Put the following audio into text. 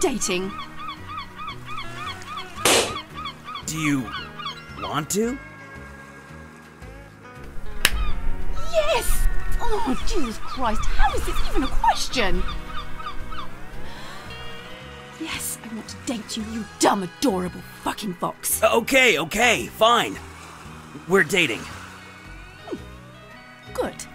dating? Do you want to? Yes! Oh, Jesus Christ, how is this even a question? Yes, I want to date you, you dumb, adorable fucking fox. Okay, fine. We're dating. Good.